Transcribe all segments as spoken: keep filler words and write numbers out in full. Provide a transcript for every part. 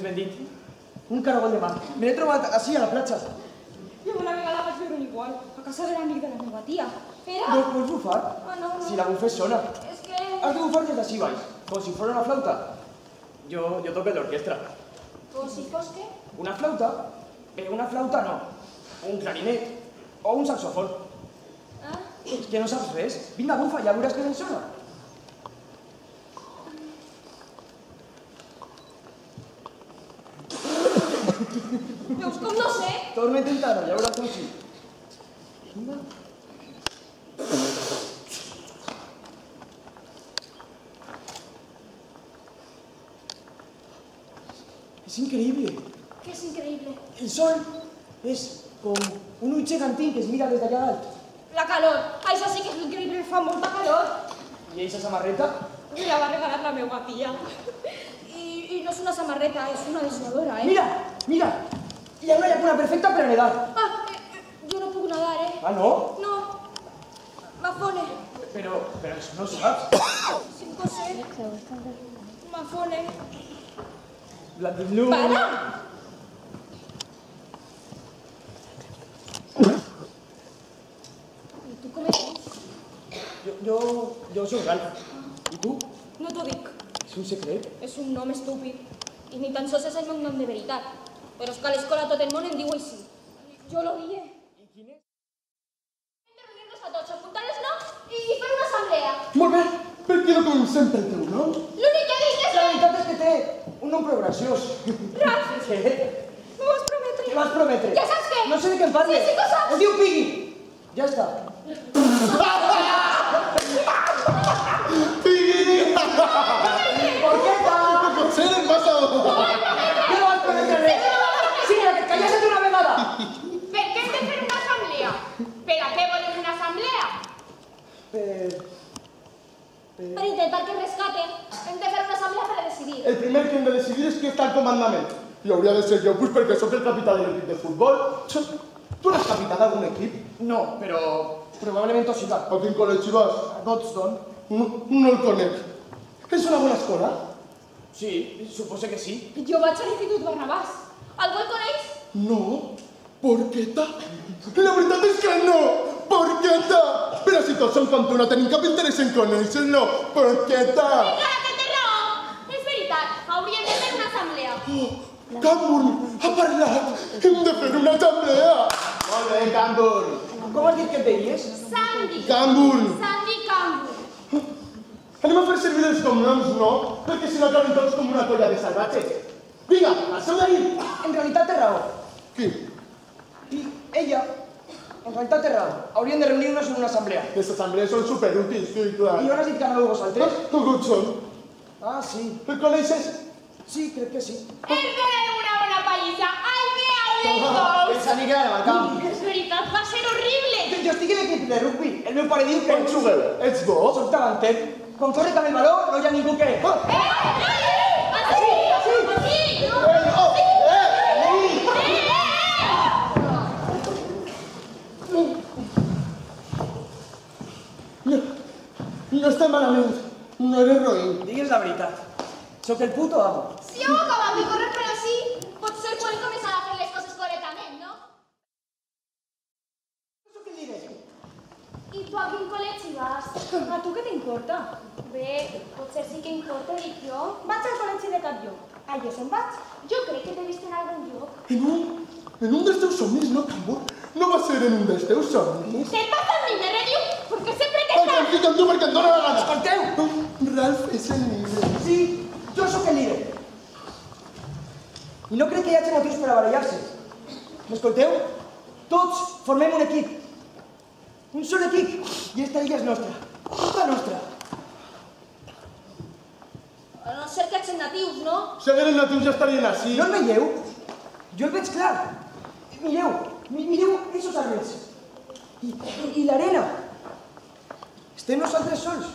ben dit. Un caragol de mar. Me l'he trobat així a la platja. Jo una vegada vaig veure un igual, a casa de l'amic de la meva tia. Era... No pots bufar? Ah, no, no. Si la bufes sona. És que... Has de bufar des d'ací baix, com si fos una flauta. Jo, jo toco l'orquestra. Com si fos què? Una flauta? Però una flauta no. Un clarinet. O un saxofon. Ah? És que no saps res. Vinga, bufa, ja veuràs que se'n sona. Veus com no sé? Torna a intentar-ho, ja veuràs com sí. Vinga. Es increíble. ¿Qué es increíble? El sol es com un ull gegantín que es mira des d'allà dalt. La calor. Això sí que és increïble, fa molta calor. I eixa samarreta? Me la va regalar la meva tia. I, I no és una samarreta, és una desnadora, eh? Mira, mira. Hi ha una llacuna perfecta per a nedar. Ah, eh, jo no puc nedar, eh? Ah, no? No. M'afone. Però, però això no ho saps. Sí que ho sé. M'afone. Blandiblú. Para! I tu com ets? Jo, jo, jo soc Ralf. I tu? No t'ho dic. És un secret? És un nom estúpid. I ni tan sols és el meu nom de veritat. Però és que a l'escola tot el món em diu així. Jo lo diré. I quin és? Reunir-nos a tots, apuntar els noms i fer una assemblea. Molt bé. Per què no comencem pel teu nom? L'únic que dic és La que... veritat és que té un nom prou graciós. Ralf, Què? m'ho vas prometre. Què vas prometre? Ja saps què? No sé de què em parles. Sí, sí que ho saps. Es diu Piggy. Ja està. ¡Piggy! ¿Por qué tal? ¡Con ser el pasado! ¿Qué no vas prometre res? Sí, que calles una vegada. Per què hem de fer una assemblea? Per a què volem una assemblea? Per... Per intentar que rescaten, hem de fer una assemblea per a decidir. El primer que hem de decidir és qui està al comandament. I hauria de ser jo, pues perquè sóc el capità de l'equip de futbol. Tu eres capità d'algun equip? No, però probablement tots sí va. A quin col·legi vas? A Dodson. No, no el conec. És una bona escola? Sí, suposo que sí. Jo vaig a l'Institut Barnabàs. Algú el coneix? No. Porqueta? La veritat és que no. Porqueta? Però si tots som com tu, no tenim cap interès en conèixer-lo. Porqueta? Encara que té raó. És veritat, hauríem de fer una assemblea. Oh, Cangur ha parlat. Hem de fer una assemblea. Molt bé, Cangur. Com has dit que et deies? Sandy. Cangur. Sandy Cangur. Anem a fer servir els cognoms, no? Perquè si no acaben tots com una colla de salvatges. Vinga, passeu d'ahir. En realitat té raó. Qui? I ella, en realitat té raó. Hauríem de reunir-nos en una assemblea. Les assemblees són superútils, sí, clar. I on has dit que anàveu vosaltres? Com són? Ah, sí. El coneixes? Sí, crec que sí. Ens donarem una bona pallissa. Ai, me alegro. El Sant Niquel al camp. És veritat, va ser horrible. Jo, jo estic a l'equip de rugby. El meu pare diu que... On jugueu? Ets bo? Soc davanter. Quan corre amb el baló, no hi ha ningú que... Ah! Així, així. Eh, oh, eh! No, no està malament. No eres roïn. Digues la veritat. Soc el puto amo. Si heu acabat de córrer per així, potser podem començar a fer les coses correctament, no? Això què diré? I tu a quin col·legi vas? A tu què t'importa? Bé, potser sí que importa, dic jo. Vaig al col·legi de Cap Lloc. Allò on vaig? Jo crec que t'he vist en algun lloc. En un, en un dels teus somnis, no, Cangur? No va ser en un dels teus somnis? Què et passa a mi, me rediu? Perquè sempre que Ai, estàs... fica amb tu perquè em dóna la gana. Escolteu! Ralf és el líder. Sí, jo sóc el líder. I no crec que hi hagi motius per a barallar-se. M'escolteu? Tots formem un equip. Un sol equip. I esta illa és nostra. Tota nostra. A no ser que ets natius, no? Si hagueren natius ja estarien així. No el veieu? Jo el veig clar. Mireu, mi- mireu aquests arbres. I, i, i l'arena. Estem nosaltres sols.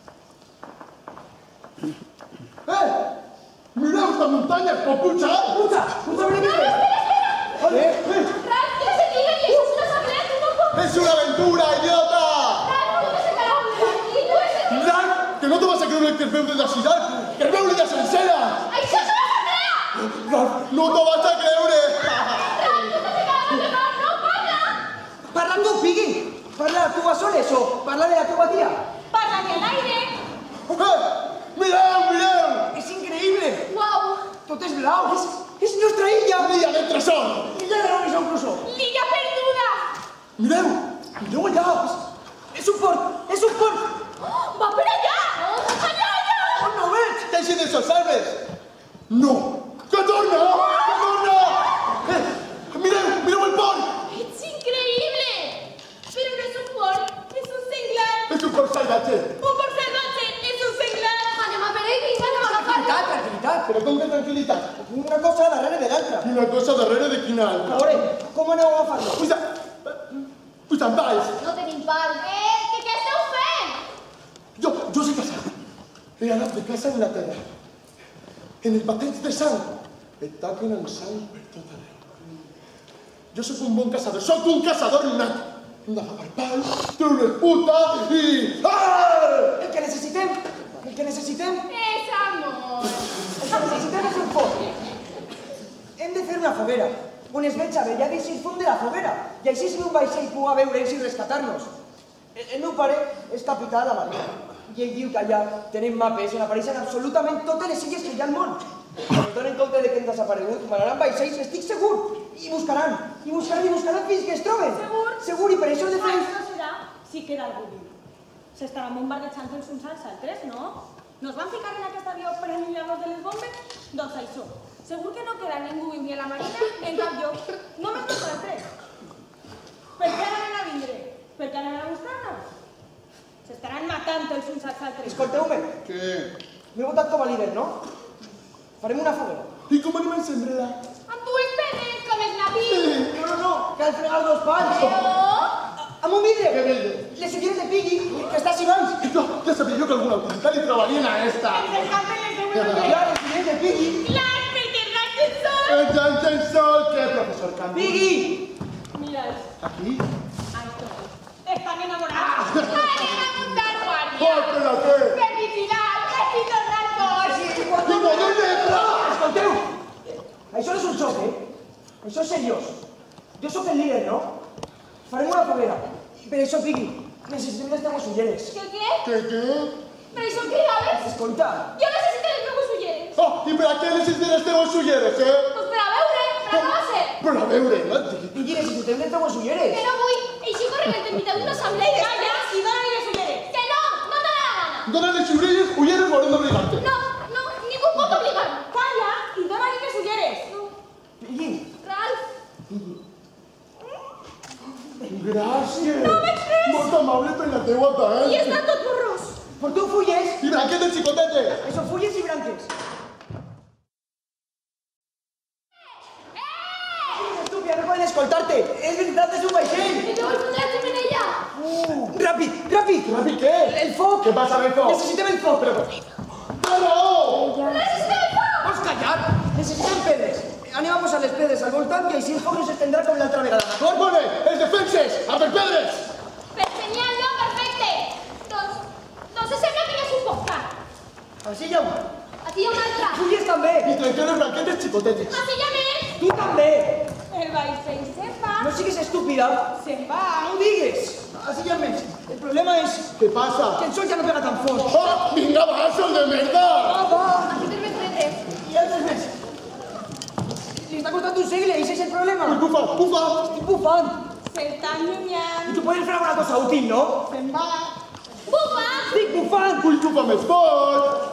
Eh! Mireu esta muntanya, es pot pujar? Puta! Puta, ven aquí! Eh, eh, Ralf, que se diga i això és una assemblea, tu no pots... és una aventura, idiota! Ralf, no me sacarà un i tu és el... Ralf, que no te vas a creure que es veu de la ciutat, que es veu de sencera! Això és una assemblea! Ralf, Ralf, no t'ho vas a creure! Parla amb tu, Piggy! Parla de tu a soles o parla de la teva tia? Parla de l'aire. Eh! Mireu, mireu! És increïble! Uau! Tot és blau! És, és nostra illa! L'illa de tresor! Illa de Robinson Crusoe! L'illa perduda. Mireu! Mireu allà! És, és un port! És un port! Va per allà. Allà, allà. On no ho veig? Que així de sos arbres! No! Que torna! Que torna! Eh! Mireu! Mireu el port! Ets increïble. Però no és un port, és un senglar. És un port salvatge! Un port salvatge, és un senglar. Anem a per ell i anem a agafar-lo. Tranquil·litat, tranquil·litat! Però com que tranquil·litat? Una cosa darrere de l'altra. Una cosa darrere de quina A altra. veure, com aneu a agafar-lo? Pues, pues en baix. No tenim pal. Eh, que què esteu fent? Jo, jo sé casat. He anat de casa en la terra. En el bateig de sang. Et taquen en sang per tot arreu. Jo sóc un bon caçador. Sóc un caçador nat. Hem d'agafar pal, treure's puta i... Ah! El que necessitem, el que necessitem, És amor. el que necessitem és un foc. Hem de fer una foguera, on es veig avellades i es fum de la foguera. I així si un vaixell puga veure'ns i rescatar-nos. El, el meu pare és capità de la marina. I ell diu que allà tenen mapes on apareixen absolutament totes les illes que hi ha al món. Quan es donen compte de que hem desaparegut, manaran vaixells, estic segur. I buscaran, i buscaran, i buscaran fins que es troben. Segur? Segur, i per això hem de fer... Això serà si queda algú viu. S'estaran bombardejant els uns als altres, no? No es van ficar en aquest avió per allunyar-nos de les bombes? Doncs això. Segur que no queda ningú viu ni a la marina en cap lloc. Només nosaltres. Per què anaven a vindre? Per què anaven a buscar-nos? S'estaran matant els uns als altres. Escolteu-me, Què? m'he votat com a líder, no? Farem una foguera. I com anem a encendre-la? Amb dues pedres, com el naví. No, no, no, cal fregar els dos pals. Però... Amb un vidre. Què vidre? Les ulleres de Piggy, que està així baix. I jo, ja sabia jo que alguna autoritat li trobarien a esta. Ens encanten les seues Clar, les ulleres de Piggy. Clar, perquè raig el sol. El llanç el sol, què, professor Campos? Piggy! Mira'ls. Aquí? Això. Estan enamorats. Anem a muntar guàrdia. Oh, però què? Per vigilar, per si torna el cos. I no dones res! Escolteu! Això no és un xoc, eh? Això és seriós. Jo sóc el líder, no? Farem una foguera. I per això, Piggy, necessitem les teves ulleres. Què, què? Què, què? Per això cridaves? Escolta, Jo necessito les meves ulleres. Oh, i per a què necessites les teves ulleres, eh? Pues per a veure, per a no ser. Per a veure, no et digui. Piggy, necessitem les teves ulleres. Que no vull. Així corrent t'invitem d'una assemblea. Calla i dona-li les ulleres. Que no, no te da la gana. Dóna les ulleres, ulleres o haurem d'obligar-te. No, no, ningú pot obligar-me. Calla i dona-li les ulleres. No. Piggy, Ralf, Gràcies. No veig res. Molt amable per la teua i tant. està tot borrós. porteu fulles. I branques del xicotete. Eso, fulles i branques. Estúpida, no poden escoltar-te. És veritat, és un vaixell. Que te vull fotre la xemeneia. Uh, ràpid, ràpid. Ràpid, què? El foc. Què passa amb el foc? Necessitem el foc. Però... Que no! Necessitem el foc. Vols callar? Necessitem pedres. Anem a posar les pedres al voltant i així el foc no s'estendrà com l'altra vegada, d'acord? Molt bé, els defenses, a per pedres! Per genial, no, perfecte. Doncs, doncs sembla que ja és un poc car. Així hi ha una. Aquí hi ha una altra. Fulles també. I trenquem les branquetes xicotetes. Aquí hi ha més. Tu també. El vaixell se'n va. No siguis estúpida. Se'n va. No ho digues. Així hi ha més. El problema és Què passa? que el sol ja no pega tan fort. Oh, vinga, va, sol de merda! Ah, va. Aquí tens més pedres. I altres més. Li està costant un segle, i ese és el problema. Ui, bufa, bufa! Estic bufant. S'està allunyant. I tu pots fer alguna cosa útil, no? Se'n va. Bufa. Estic bufant. Ui, bufa més fort!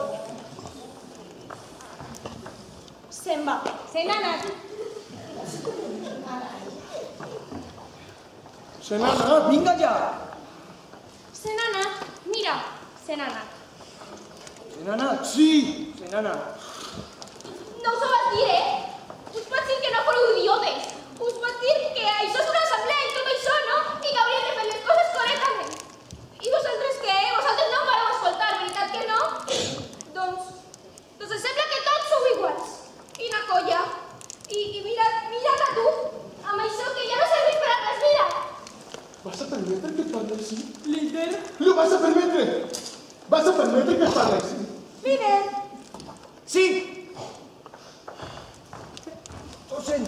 Se'n va. Se n'ha anat. Se n'ha anat. Vinga ja. Se n'ha anat. Mira, se n'ha anat. Se n'ha anat. Sí! Se n'ha anat. No us ho vaig dir, eh? Us vaig dir que no fóreu idiotes. Us vaig dir que això és una assemblea i tot això, no? I que hauríem de fer les coses correctament. I vosaltres què? Vosaltres no em vareu escoltar, veritat que no? Doncs, doncs em sembla que tots sou iguals. Quina colla. I, i mira, mira't a tu, amb això que ja no serveix per a res, mira. Vas a permetre que parli així? Líder. Lo vas a permetre! Vas a permetre que parli així? Líder. Sí. Ho sent.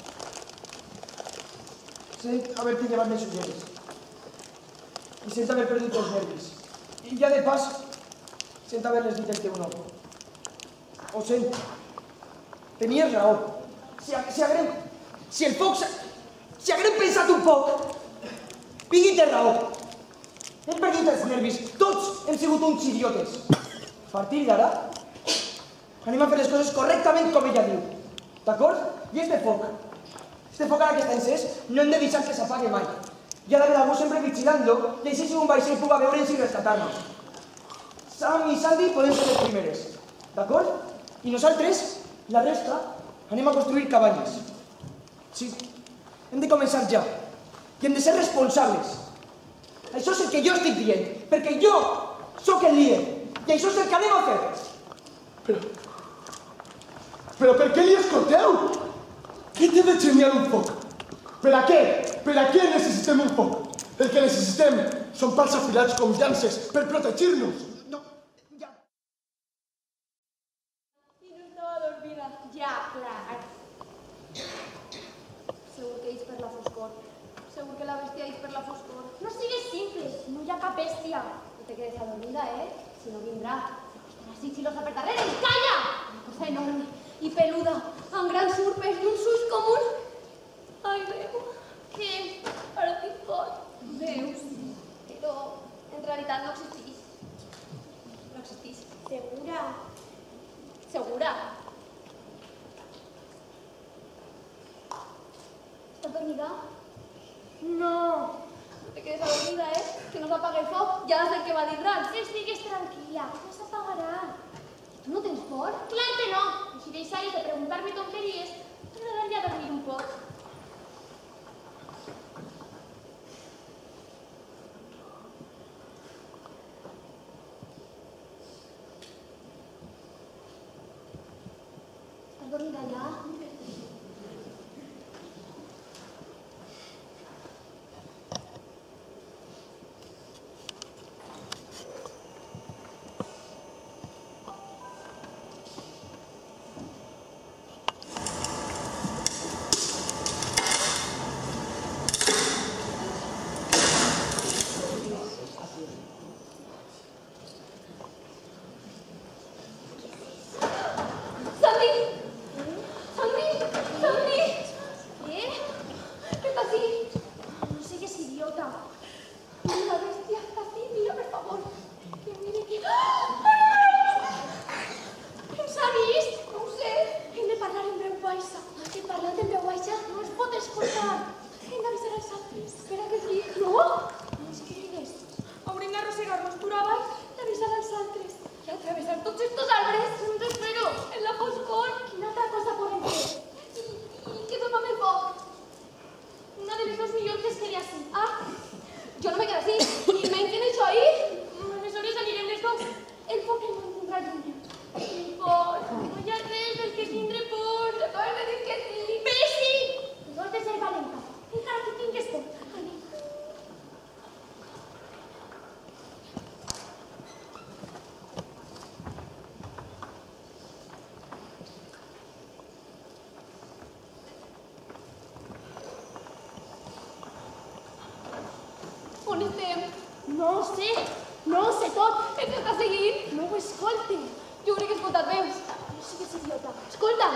Sent haver-te llevat les ulleres. I sent haver perdut els nervis. I ja de pas, sent haver-les dit el teu nom. Ho sent. Tenies raó. Si, si haguem... Si el foc... Si haguem pensat un poc, Piggy té raó. Hem perdut els nervis. Tots hem sigut uns idiotes. A partir d'ara, anem a fer les coses correctament com ella diu. D'acord? I este foc, este foc ara que està encès, no hem de deixar que s'apague mai. Hi ha d'haver algú sempre vigilant-lo i així si un vaixell puga veure'ns i rescatar-nos. Sam i Sandy poden ser les primeres. D'acord? I nosaltres, la resta, anem a construir cabanyes. Sí, hem de començar ja. I hem de ser responsables. Això és el que jo estic dient, perquè jo sóc el líder. I això és el que anem a fer. Però... Però per què li escolteu? Què té de genial un foc? Per a què? Per a què necessitem un foc? El que necessitem són pals afilats com llances per protegir-nos. No, ja... I no estava dormida. Ja, clar. Segur que ets per la foscor. Segur que la bèstia ets per la foscor. No sigues simple, no hi ha cap bèstia. No te quedes adormida, eh? Si no vindrà. Estarà así xilos per darrere. I calla! Una cosa enorme i peluda, amb grans urpes i uns ulls com un... Ai, Déu. Què? Ara tinc por. Veus? Però en realitat no existís. No existís. Segura. Segura. Estàs dormida? No. No te quedes adormida, eh? Que no s'apague el foc. Ja has el que va dir Ran. Estigues tranquil·la, no s'apagarà. Tu no tens por? Clar que no. I si deixares de preguntar-me tonteries, t'agradaria dormir un poc. Estàs dormida ja? On estem? No ho sé, no ho sé tot. Ens està seguint? No ho escolti. Jo crec que he escoltat veus. No sigues idiota. Escolta!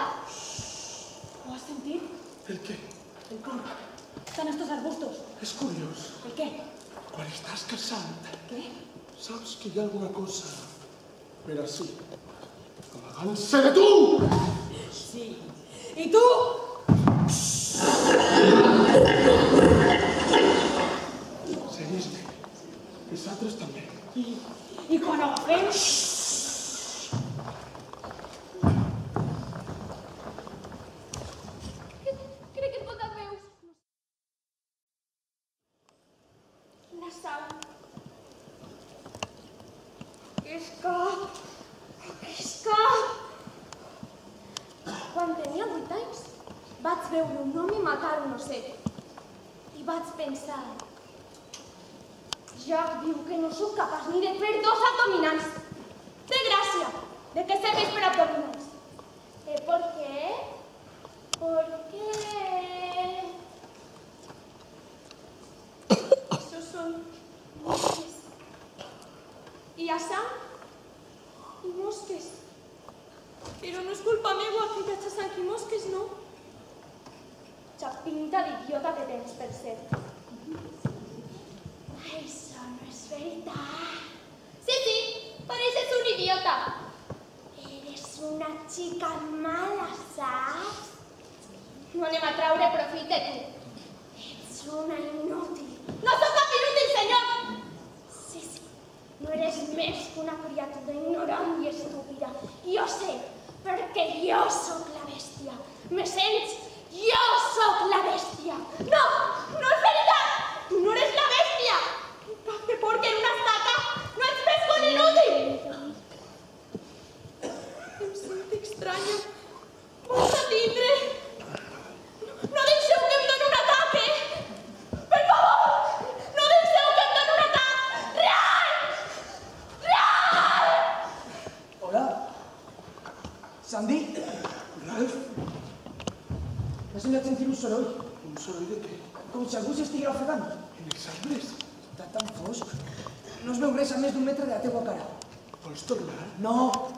¿Lo has sentido? ¿El qué? El cor. Están estos arbustos. És curiós. ¿El qué? Quan estàs casant, ¿Qué? saps que hi ha alguna cosa per ací, amagant-se de tu! Sí. ¿Y tú? Seguís-me. Nosaltres també. ¿Y, y quan ho fem? Crec que he escoltat veus. La Sau. Esca! Esca! Quan tenia vuit anys, vaig veure un home matar un osset. I vaig pensar... Jack diu que no sóc capaç ni de fer dos abdominals. De gràcia, de què serveix per abdominals. Eh, ¿por qué? Porque hi ha sang i mosques. Però no és culpa meva que hi hagi sang i mosques, no? Ja pinta d'idiota que tens, per cert. Això no és veritat. Sí, sí, pareces un idiota. Eres una xica mala, saps? No anem a traure profit de tu. Ets una inútil. No sóc cap inútil, senyor! Sí, sí, no eres més que una criatura ignorant i estúpida. Jo sé, perquè jo sóc la bèstia. Me sents? Jo sóc la bèstia. No, no és veritat! Tu no eres la bèstia! Cap de porc en una estaca! No ets més que un inútil! Em sento estranya. Vols atindre? No deixeu que em doni un atac, eh? Per favor! No deixeu que em doni un atac! Real! Real! Hola. Sandy? Ralph, M'ha semblat sentir un soroll, un soroll de què? com si algú s'estigués ofegant. En els arbres? Està tan fosc. No es veu res a més d'un metre de la teua cara. Vols tornar? No!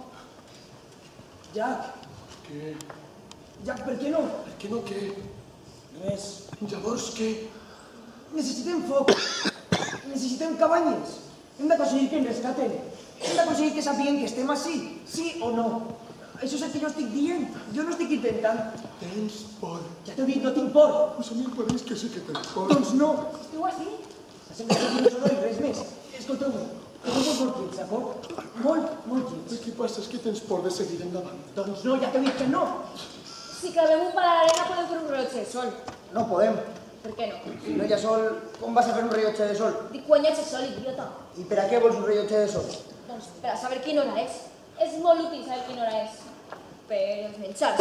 Jack, Què? Jack, per què no? Per què no què? Res. Llavors què? Necessitem foc. Necessitem cabanyes. Hem d'aconseguir que ens rescaten. Hem d'aconseguir que sàpiguen que estem ací, sí o no. Això és el que jo estic dient. Jo no estic intentant. Tens por. Ja t'ho dic, no tinc por. Pues a mi em pareix que sí que tens por. Doncs no. Esteu així? Ha semblat sentir un soroll, res més. Escolteu-me, que no molt molt quiets, d'acord? Molt, molt quiets. El que passa és que tens por de seguir endavant. Doncs no, ja t'he dit que no. Si clavem un pal a l'arena podem fer un rellotge de sol. No podem. Per què no? Si no hi ha sol, com vas a fer un rellotge de sol? Dic quan hi hagi sol, idiota. I per a què vols un rellotge de sol? Doncs per a saber quina hora és. És molt útil saber quina hora és. Per els menjars.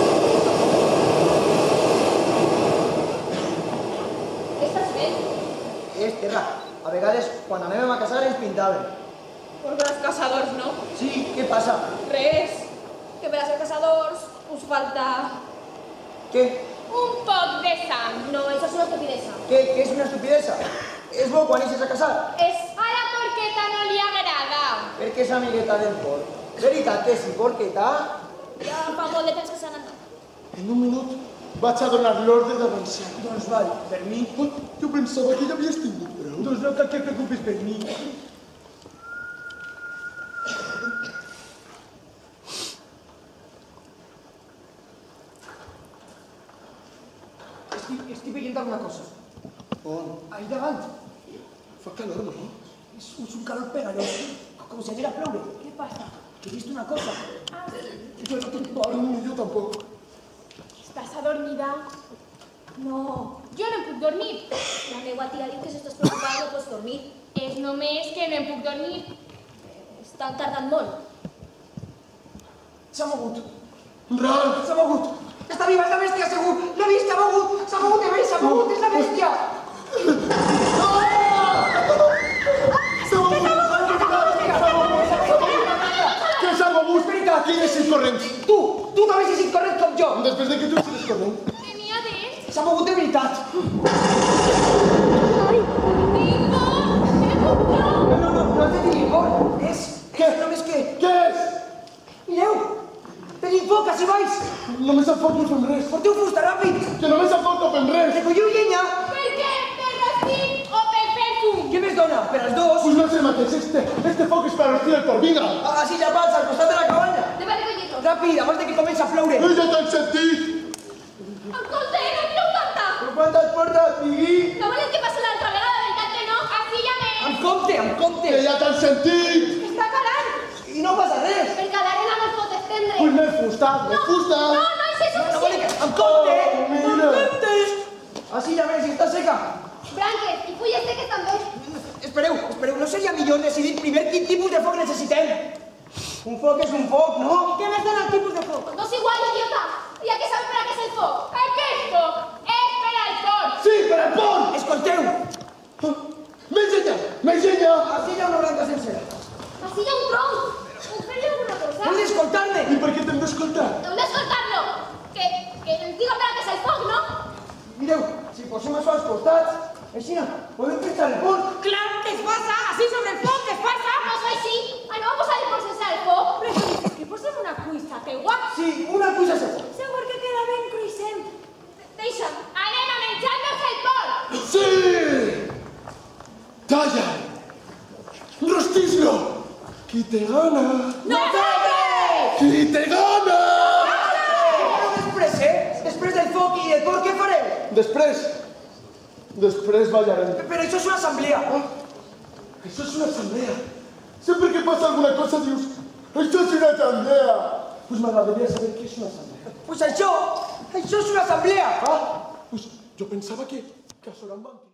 Què estàs fent? És terra. A vegades, quan anàvem a caçar, ens pintaven. Perquè els caçadors, no? Sí, què passa? Res. Que per a ser caçadors us falta Què? un poc de sang. No, això és una estupidesa. Què, què és una estupidesa? És bo quan eixes a caçar? És a la porqueta no li agrada. Perquè és amigueta del porc. Veritat que sí, porqueta? Ja fa molt de temps que s'han anat. En un minut vaig a donar l'ordre d'avançar. Doncs val, per mi. Oh, jo pensava que ja havies tingut prou. Doncs no cal que et preocupis per mi. Estic, estic veient alguna cosa. On? Ahí davant. Fa calor, no? És, és un calor pegalós. Com si anés a ploure. Què passa? Que he vist una cosa. Ah, sí. Jo no tinc por. No, jo tampoc. Estàs adormida? No, jo no em puc dormir. La meva tia diu que si estàs preocupada no pots dormir. És només que no em puc dormir. Estan tardant molt. S'ha mogut. Ralph! S'ha mogut. Està viva, és la bèstia, segur. L'he vist, s'ha mogut. S'ha mogut de més, s'ha mogut, és la bèstia. Que s'ha mogut? Qui és el corrent? Tu, tu també has sigut corrent com jo. Després de que tu estigues corrent. Tenia dents. S'ha mogut de veritat. Ai, tinc por. No, no, no, no has de tenir por. És... Què? Només que... Què és? Mireu, tenim foc, així baix. Només em foc no fem res. Porteu fusta, ràpid. Que només em foc no fem res. Recolleu llenya. Per què? Per rostit o per fer fum? Què més dona? Per als dos. Pues no és el mateix. Este, este foc és per rostir el porc. Vinga. Així ja passa, al costat de la cabanya. Debe recollir-los. Ràpid, abans de que comenci a ploure. No, ja t'han sentit. Escolta, no tireu tanta. Però quantes portes, Pigui? No volem que passi l'altra vegada, veritat que no? Així ja me... Amb compte, amb compte. Que ja t'han sentit. Està calant. I no passa res. Perquè a l'arena no es pot estendre. Pues m'he fustat, m'he No, fustat. no, no és això No volem que... suficient. Amb compte, Oh, mira. amb compte. Així ja veus si està seca. Branques i fulles seques també. Espereu, espereu, no seria millor decidir primer quin tipus de foc necessitem? Un foc és un foc, no? Què més dona el tipus de foc? No és igual, idiota. Ja que sabes per a què és el foc. Aquest foc és per al porc. Sí, per al porc. Escolteu, Més llenya, més llenya. així hi ha una branca sencera. Així hi ha un tronc. Puc fer-li alguna cosa? Heu d'escoltar-me. I per què t'hem d'escoltar? Heu d'escoltar-lo. Que, que ens diga per a què és el foc, no? Mireu, si posem això als costats, així no, podem pensar el porc. Clar, es passa, així sobre el foc, es passa. No és així. no? Posar per cessar el foc. Prefereixes que posem una cuissa, que guap. Sí, una cuissa segur. Segur que queda ben cruixent. Deixa'm, anem a menjar-nos el porc. ¡Sí! ¡Talla! ¡Rostislo! ¡Qui te gana! Nosaltres! ¡Qui te gana! Però després, eh? Després del foc i del porc, què fareu? Després, després ballarem. Però això és una assemblea. Això és una assemblea. Sempre que passa alguna cosa dius, això és una assemblea. Pues m'agradaria saber què és una assemblea. Pues això, això és una assemblea. Ah, pues jo pensava que, que a Soran van...